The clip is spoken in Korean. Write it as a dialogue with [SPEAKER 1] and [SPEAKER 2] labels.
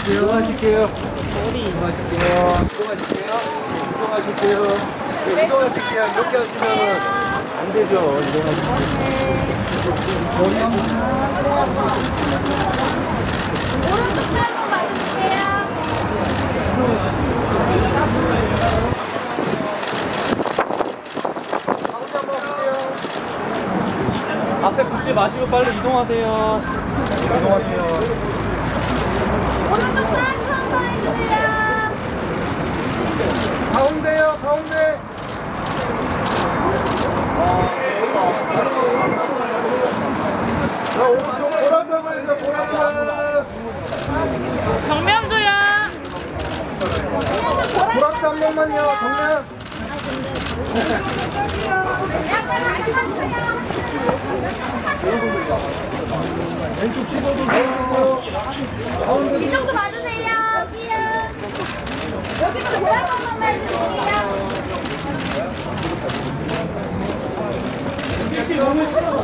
[SPEAKER 1] 이동하실게요. 이동하실게요. 이동하실게요. 네, 이동하실게요. 이렇게 하시면 안 되죠. 이동하실게요.
[SPEAKER 2] 오른쪽 한번 봐주세요.
[SPEAKER 3] 앞에 붙지 마시고 빨리 이동하세요.
[SPEAKER 1] 이동하세요.
[SPEAKER 2] 오른쪽 한번 해주세요.
[SPEAKER 1] 가운데요, 가운데. 자, 오른쪽 보람담을 해서 보람담.
[SPEAKER 2] 정면도요.
[SPEAKER 1] 보람담 한 번만요, 정면. 왼쪽 15도 가운데.
[SPEAKER 2] 이쪽도 봐주세요. 여기요. 여기도 보람 한 번만 해주세요.